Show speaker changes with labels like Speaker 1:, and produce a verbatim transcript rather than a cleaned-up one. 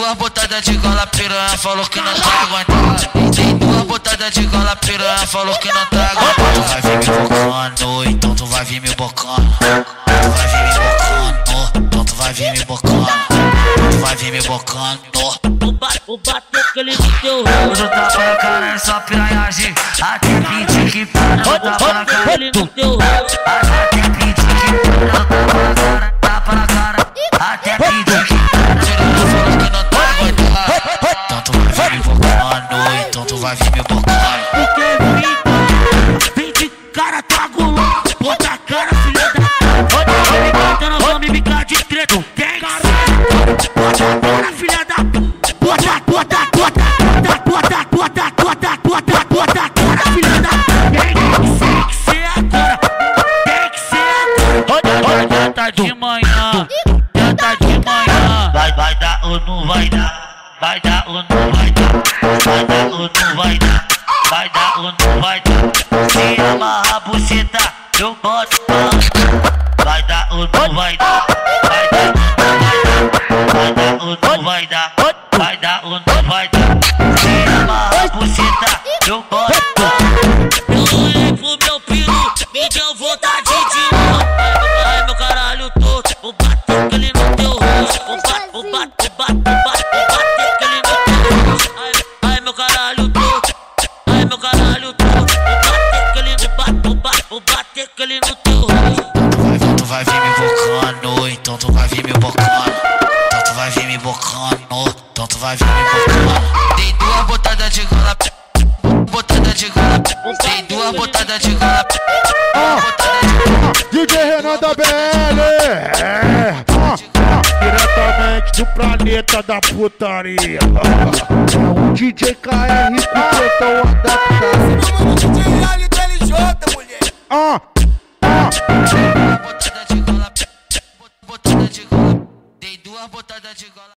Speaker 1: duas botadas de gola, piranha falou que não tá aguentando. Dei duas botadas de gola, piranha falou que não tá aguentando. Tu vai vir me bocando, então tu vai vir me bocando. Tu vai vir me bocando, então tu vai vir me bocando. Tu vai vir me bocando.
Speaker 2: O bater aquele no teu rosto.
Speaker 1: Hoje eu tapa na cara, é só piranhagem. Até pinte que para, eu tapa na cara.
Speaker 2: Aquele no teu rosto.
Speaker 1: Até pinte que para, eu tapa na cara. Até pinte que para, piranha falou que não tá aguentando. Então tu vai vir me bocando, então tu vai vir me bocando.
Speaker 2: Porque vem, vem de cara, tá gulão. Bota a cara, filha da... Olha, vai me cantando, vamos me brincar de treta. Tem cara, bota a cara, filha da... Bota, bota, bota, bota, bota, bota, bota, bota, bota a cara, filha da... Tem que ser agora, tem que ser agora. Olha, olha, tenta de manhã, tenta de manhã.
Speaker 3: Vai, vai dar ou não vai dar? Vai dar ou não vai dar? Vai dar ou não vai dar? Vai dar ou não vai dar? Se amarra a buceta, eu boto pra... Vai dar ou não vai dar? Vai dar ou não vai dar? Vai dar ou não vai dar? Se amarra a buceta, eu boto pra...
Speaker 2: Eu olhei pro meu piru, me deu vontade de morrer. Ai meu caralho todo, vou bater aquele no teu rosto. Vou bater, vou bater, vou bater, vou bater, vou bater aquele no teu rosto. Ai, ai meu caralho todo, ai meu caralho todo. Vou bater aquele, vou bater, vou bater, vou bater aquele no teu rosto.
Speaker 1: Então tu vai vir me bocando, então tu vai vir me bocando. Então tu vai vir me bocando, então tu vai vir me bocando. Dei duas botadas de gola, botada de gola. Dei duas botadas de gola, botada de gola.
Speaker 4: D J Renan da B L, é, diretamente do planeta da putaria. O D J K R com o pretão adaptado.
Speaker 5: O D J L do L J, mulher.
Speaker 4: Ah, ah.
Speaker 1: Botada de gola, botada de gola. Dei duas botadas de gola.